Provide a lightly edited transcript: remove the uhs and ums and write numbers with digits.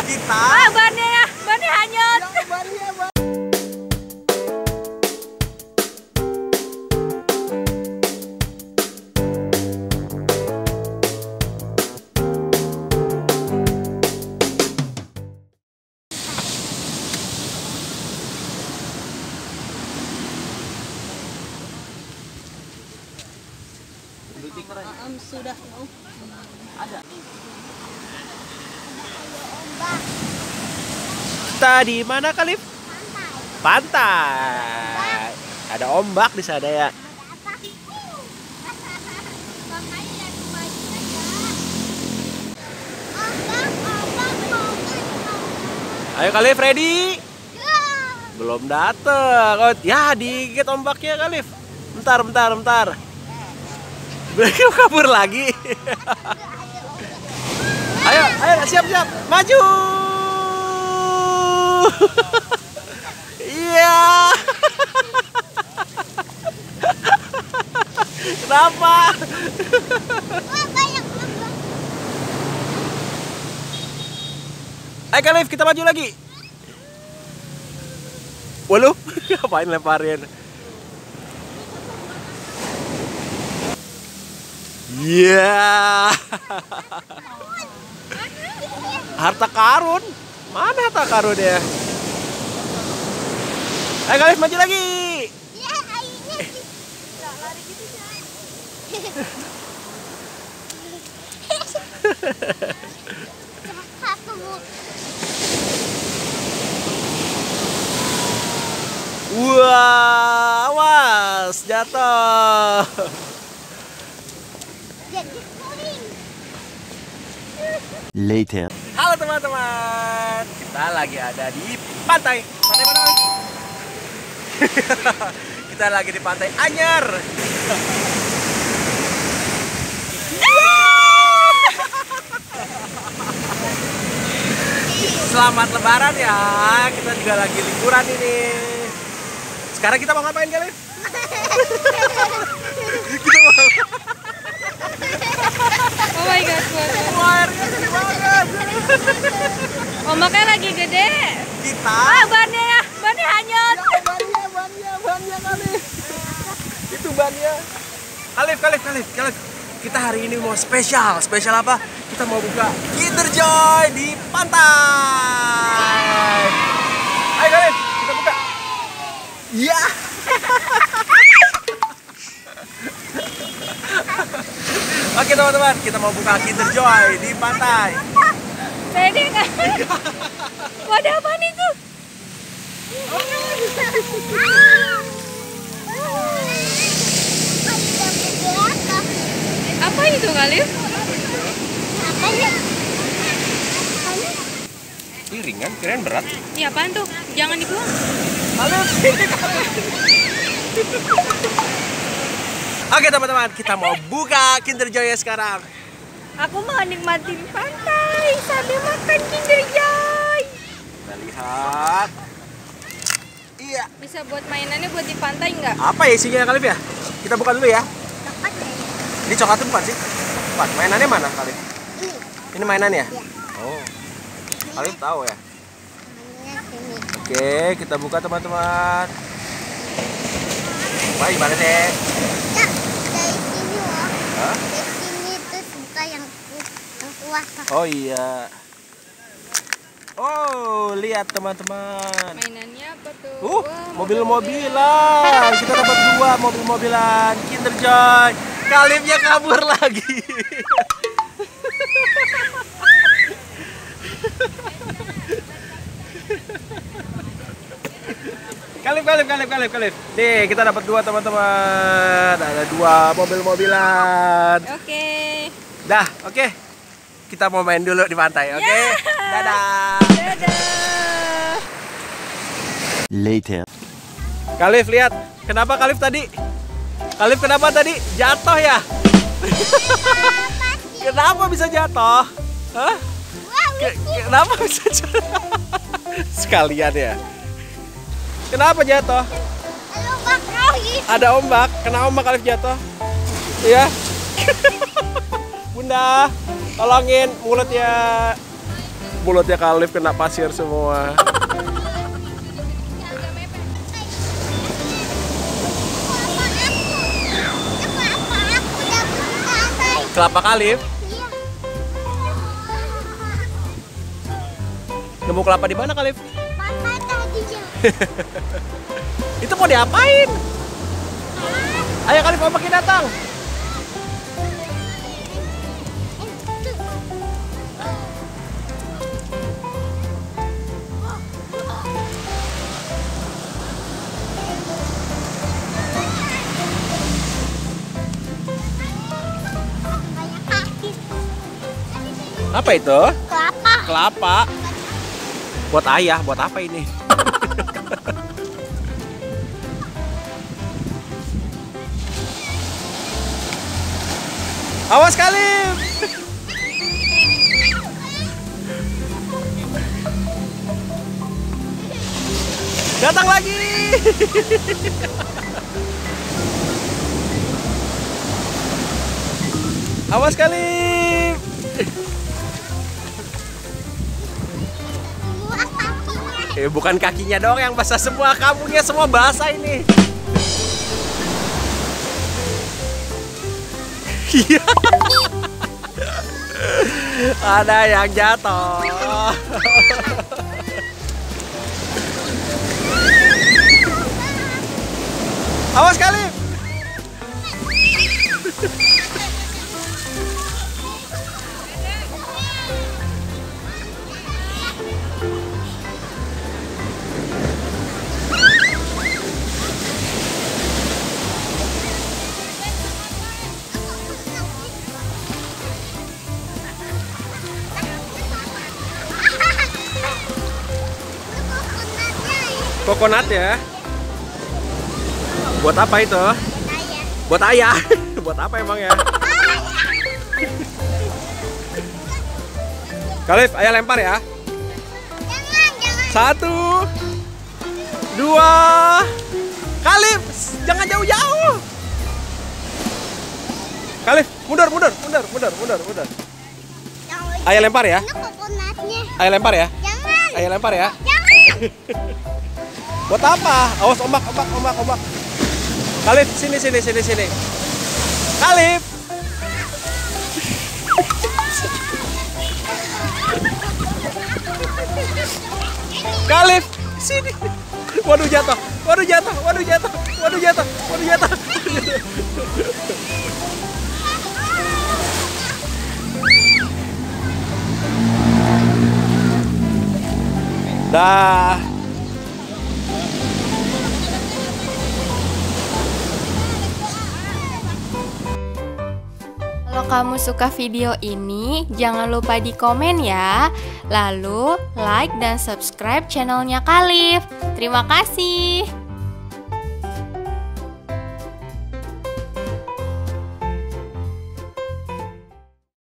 kita. Bannya hanyut. Sudah. Ada. Kita di mana, Kalif? Pantai. Ada ombak di sana ya. Ayo Kalif, ready? Belum dateng. Oh, ya, digigit ombaknya Kalif. Bentar. Mereka kabur lagi. Ayo, siap. Maju. Iya. Kenapa? Ayo Kalif, kita maju lagi. Waduh, ngapain lemparin? Iya. Harta karun. Mana harta karun ya? Ayo Kalif, maju lagi. Wah, awas jatuh. Later. Halo teman-teman, kita lagi ada di pantai. Pantai mana? Kita lagi di Pantai Anyar. Selamat Lebaran ya. Kita juga lagi liburan ini. Sekarang kita mau ngapain kali? Kita mau. Oh my god, airnya gede banget. ombaknya lagi gede. Kita. Bannya hanyut. Bannya kali. Itu bannya. Kalif. Kita hari ini mau spesial. Spesial apa? Kita mau buka Kinder Joy di pantai. Ayo Kalif, kita buka. Iya. Oke teman-teman, kita mau buka Kinder Joy di pantai. Pede nggak? Wadah apaan itu? Apa itu Kalif? Ini ringan, kirain berat. Iya apaan tuh? Jangan dibuang. Oke teman-teman, kita mau buka Kinder Joy sekarang. Aku mau nikmatin pantai sambil makan Kinder Joy. Kita lihat. Iya. Bisa buat mainannya buat di pantai nggak? Apa ya isinya Kalif ya? Kita buka dulu ya. Ini coklat bukan sih? Bukan. Mainannya mana Kalif? Ini mainannya? Oh. Kalif tahu ya? Oke, kita buka teman-teman. Wah, gimana deh? Ya, dari sini loh. Hah? Dari sini terus buka yang kuasa. Oh iya. Oh, lihat teman-teman. Mainannya apa tuh? Wah, Wah, mobil-mobilan. Kita dapat 2 mobil-mobilan Kinder Joy. Kalifnya kabur lagi. Kalif. Nih, kita dapat 2 teman-teman. Ada 2 mobil-mobilan. Oke. Dah, oke. Kita mau main dulu di pantai, oke? Yeah. Dadah. Later. Kalif, lihat. Kenapa Kalif tadi? Kalif kenapa tadi? Jatuh ya? Kenapa bisa jatuh? Hah? Kenapa bisa jatuh? Sekalian ya. Kenapa jatuh? Ada ombak. Kena ombak Kalif jatuh. Iya. Bunda, tolongin mulutnya. mulutnya Khalif kena pasir semua. Kelapa Khalif? Nemu kelapa di mana Khalif? Mama tadi ya. Itu mau diapain? Ayo Khalif, ombaknya datang. Banyak kaki. Apa itu? Kelapa. Kelapa. Buat ayah, buat apa ini? Awas Khalif. Datang lagi. Awas Khalif. Semua kakinya. Bukan kakinya doang yang basah, semua kamunya semua basah ini. Iya. Ada yang jatuh. Awas Khalif. Kokonat ya. Buat apa itu? Buat ayah. Buat apa emang ya? Khalif, ayah lempar ya. Jangan. 1, 2. Khalif, jangan jauh-jauh. Khalif, mundur. Ayah lempar ya. Ini kokonatnya. Ayah lempar ya. Jangan. Ayah lempar ya. Jangan. Buat apa? Awas ombak. Khalif, sini. Khalif. Khalif, sini. Waduh jatuh. Dah. Kalau kamu suka video ini, jangan lupa di komen ya. Lalu like dan subscribe channelnya Khalif. Terima kasih.